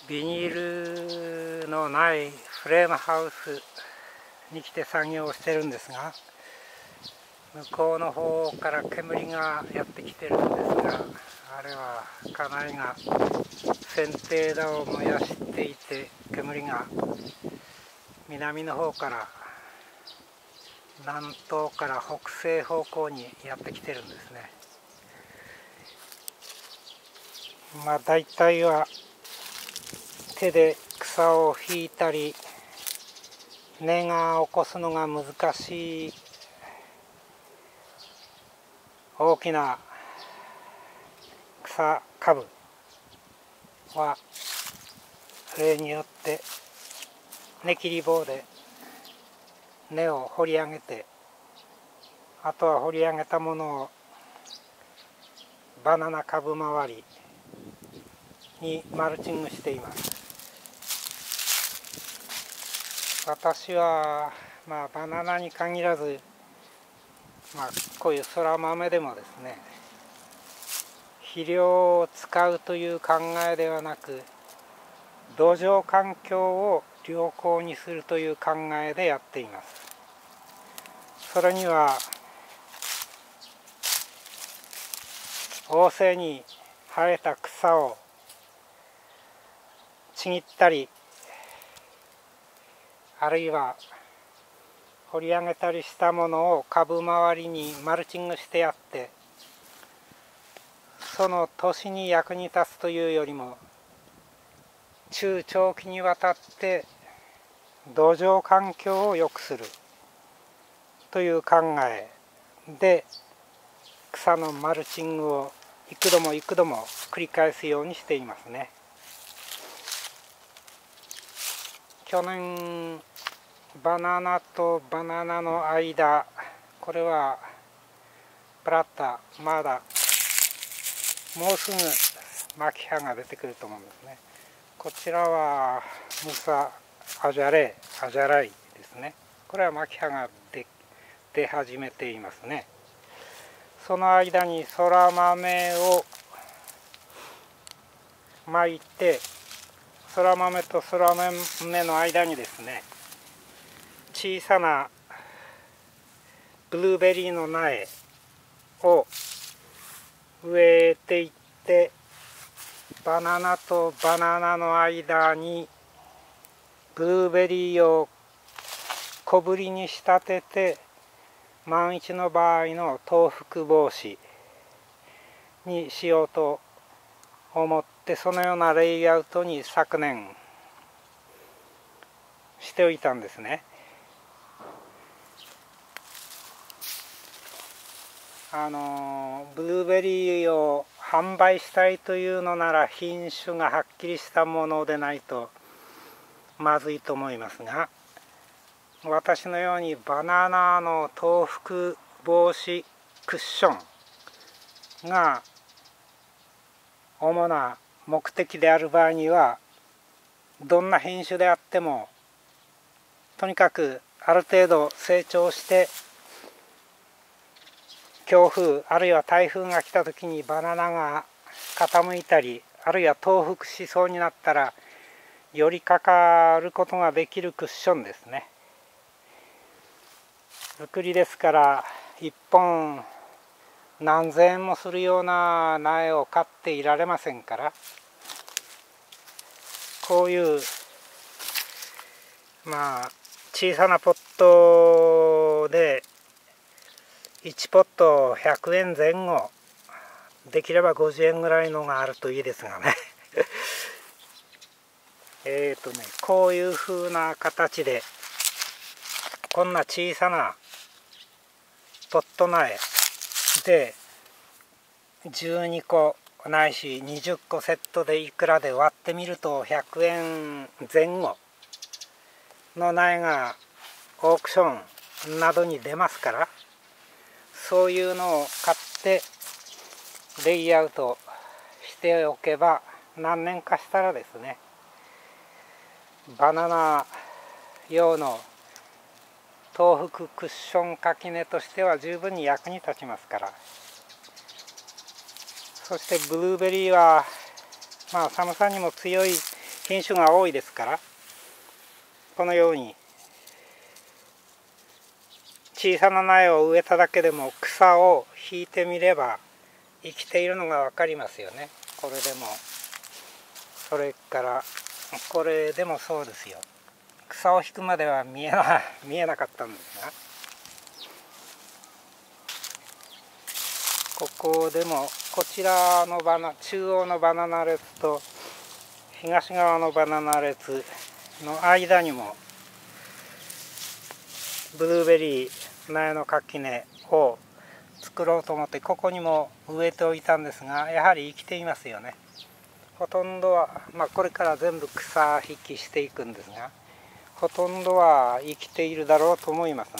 ビニールのないフレームハウスに来て作業をしてるんですが、向こうの方から煙がやってきてるんですが、あれは家内が剪定枝を燃やしていて、煙が南の方から南東から北西方向にやってきてるんですね。大体は手で草を引いたり根が起こすのが難しい大きな草株は例によって根切り棒で根を掘り上げて、あとは掘り上げたものをバナナ株周りにマルチングしています。私はバナナに限らず、こういうそら豆でもですね、肥料を使うという考えではなく、土壌環境を良好にするという考えでやっています。それには旺盛に生えた草をちぎったり、あるいは掘り上げたりしたものを株周りにマルチングしてやって、その年に役に立つというよりも中長期にわたって土壌環境を良くするという考えで草のマルチングを幾度も幾度も繰り返すようにしていますね。去年バナナとバナナの間、これはプラッタ、まだもうすぐ巻き葉が出てくると思うんですね。こちらはムサアジャライですね。これは巻き葉が出始めていますね。その間にそら豆をまいて、そら豆とそら豆の間にですね、小さなブルーベリーの苗を植えていって、バナナとバナナの間にブルーベリーを小ぶりに仕立てて、万一の場合の倒伏防止にしようと思って、そのようなレイアウトに昨年しておいたんですね。ブルーベリーを販売したいというのなら品種がはっきりしたものでないとまずいと思いますが、私のようにバナナの倒伏防止クッションが主な目的である場合には、どんな品種であってもとにかくある程度成長して強風あるいは台風が来た時にバナナが傾いたり、あるいは倒伏しそうになったら寄りかかることができるクッションですね。うくりですから1本何千円もするような苗を買っていられませんから、こういう小さなポットで1ポット100円前後、できれば50円ぐらいのがあるといいですがねこういう風な形で、こんな小さなポット苗で12個ないし20個セットでいくらで割ってみると100円前後の苗がオークションなどに出ますから、そういうのを買ってレイアウトしておけば、何年かしたらですね、バナナ用の倒伏クッション垣根としては十分に役に立ちますから。そしてブルーベリーは寒さにも強い品種が多いですから、このように小さな苗を植えただけでも草を引いてみれば生きているのが分かりますよね。これでも、それからこれでもそうですよ。草を引くまでは見えなかったんですが、ここでもこちらの中央のバナナ列と東側のバナナ列の間にもブルーベリー苗の垣根を作ろうと思ってここにも植えておいたんですが、やはり生きていますよね。ほとんどは、これから全部草引きしていくんですが、ほとんどは生きているだろうと思いますね。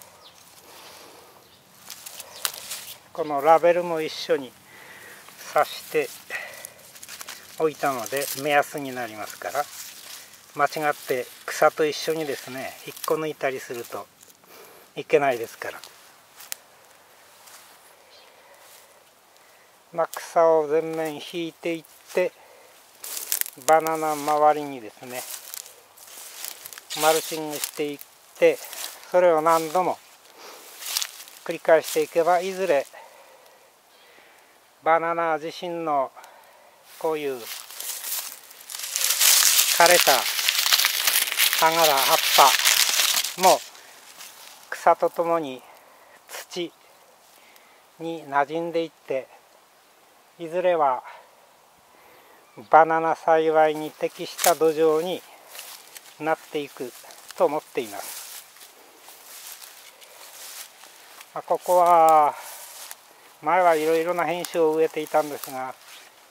このラベルも一緒に刺しておいたので目安になりますから、間違って草と一緒にですね引っこ抜いたりするといけないですから、草を全面引いていってバナナ周りにですねマルチングしていって、それを何度も繰り返していけばいずれバナナ自身のこういう枯れた葉柄葉っぱも草とともに土に馴染んでいって、いずれはバナナ栽培に適した土壌になっていくと思っています。ここは前はいろいろな品種を植えていたんですが、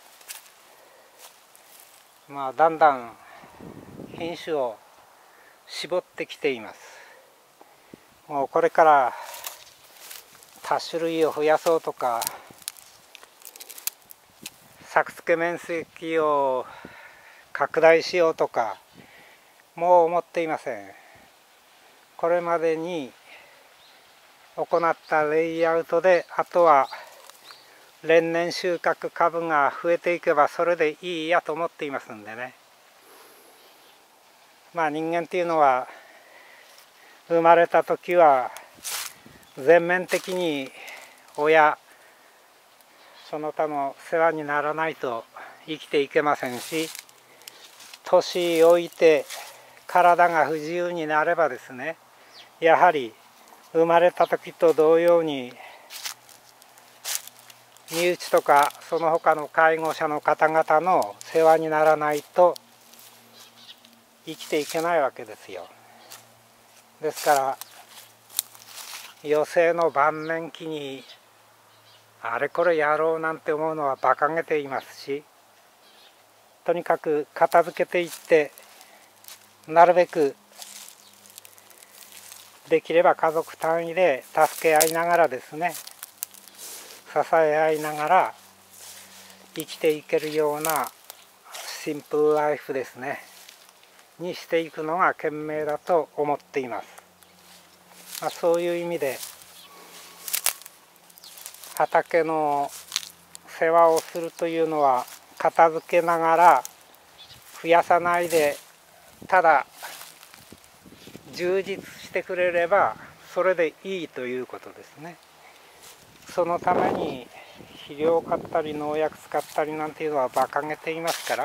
だんだん品種を絞ってきています。もうこれから多種類を増やそうとか作付け面積を拡大しようとかもう思っていません。これまでに行ったレイアウトで、あとは連年収穫株が増えていけばそれでいいやと思っていますんでね。人間っていうのは生まれた時は全面的に親その他の世話にならないと生きていけませんし、年老いて体が不自由になればですね、やはり生まれた時と同様に身内とかその他の介護者の方々の世話にならないと生きていけないわけですよ。ですから余生の晩年期にあれこれやろうなんて思うのは馬鹿げていますし、とにかく片付けていってなるべくできれば家族単位で助け合いながらですね、支え合いながら生きていけるようなシンプルライフですねにしていくのが賢明だと思っています。そういう意味で畑の世話をするというのは片付けながら増やさないで、ただ充実してくれればそれでいいということですね。そのために肥料を買ったり農薬使ったりなんていうのは馬鹿げていますから、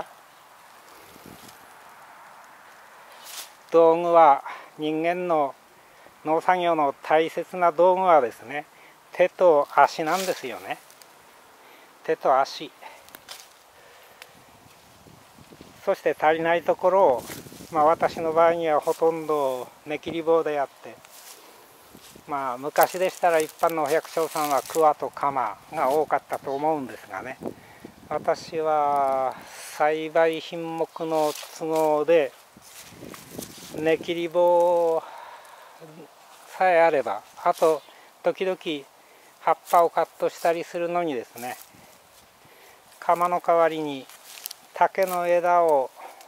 道具は人間の農作業の大切な道具はですね、手と足なんですよね。手と足、そして足りないところを、私の場合にはほとんど根切り棒でやって、昔でしたら一般のお百姓さんは桑と鎌が多かったと思うんですがね、私は栽培品目の都合で根切り棒さえあれば、あと時々葉っぱをカットしたりするのにですね、鎌の代わりに竹の枝を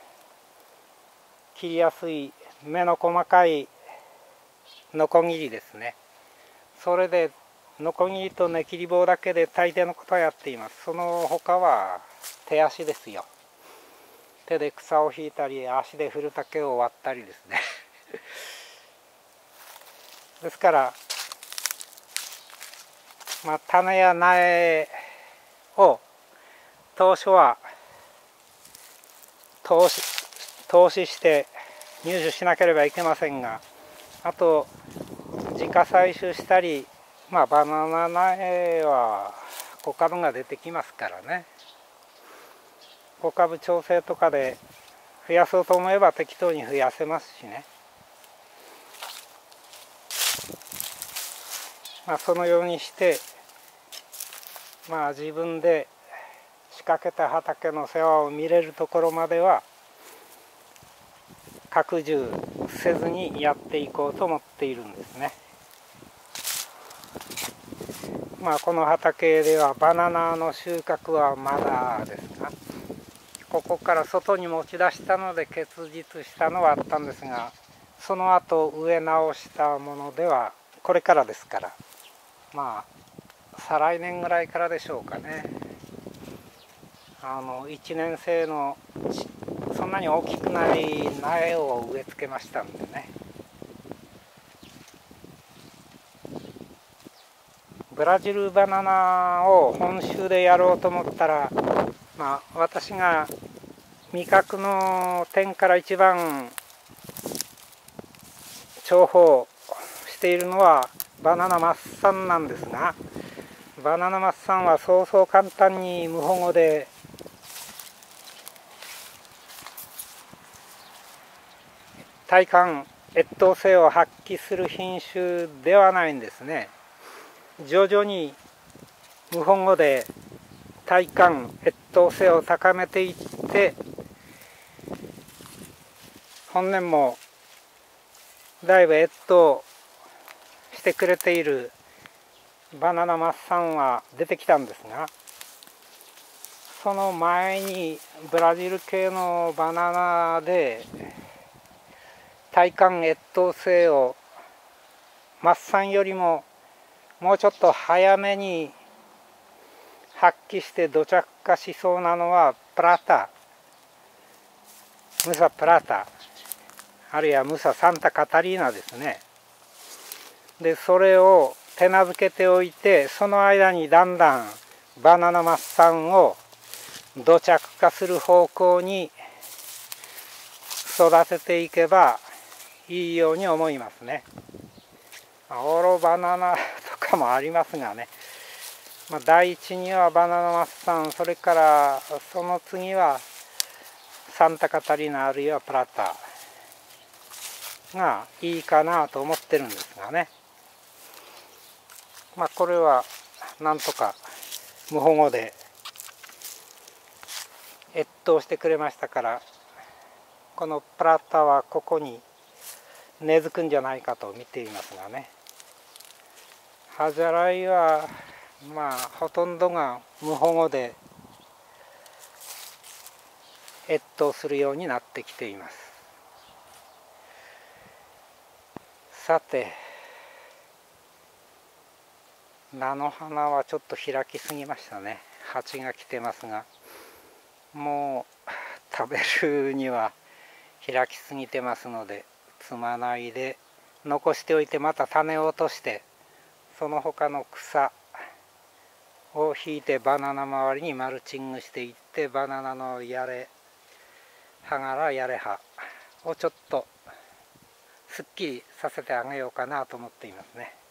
切りやすい目の細かいノコギリですね、それでノコギリと根切り棒だけで大抵のことをやっています。その他は手足ですよ。 手で草を引いたり足で古竹を割ったりですねですから種や苗を当初は投資して入手しなければいけませんが、あと自家採取したり、バナナ苗は小株が出てきますからね、小株調整とかで増やそうと思えば適当に増やせますしね、そのようにして自分で仕掛けた畑の世話を見れるところまでは拡充せずにやっていこうと思っているんですね。この畑ではバナナの収穫はまだですが、ここから外に持ち出したので結実したのはあったんですが、その後植え直したものではこれからですから、再来年ぐらいからでしょうかね。1年生のそんなに大きくない苗を植え付けましたんでね。ブラジルバナナを本州でやろうと思ったら、私が味覚の点から一番重宝しているのはバナナマッサンなんですが、バナナマッサンはそうそう簡単に無保護で体幹越冬性を発揮する品種ではないんですね。徐々に無保護で体幹越冬性を高めていって、本年もだいぶ越冬してくれているバナナマッサンは出てきたんですが、その前にブラジル系のバナナで体幹越冬性をマッサンよりももうちょっと早めに発揮して土着化しそうなのはプラタ、ムサプラタ、あるいはムササンタカタリーナですね。でそれを手なずけておいて、その間にだんだんバナナマッサンを土着化する方向に育てていけばいいように思いますね。オロバナナとかもありますがね、第一にはバナナマッサン、それからその次はサンタカタリナあるいはプラタがいいかなと思ってるんですがね。これはなんとか無保護で越冬してくれましたから、このプラタはここに根付くんじゃないかと見ていますがね。ハジャライはほとんどが無保護で越冬するようになってきています。さて、菜の花はちょっと開きすぎましたね。蜂が来てますが、もう食べるには開きすぎてますので摘まないで残しておいて、また種を落としてその他の草を引いてバナナ周りにマルチングしていって、バナナのやれ葉柄やれ葉をちょっとすっきりさせてあげようかなと思っていますね。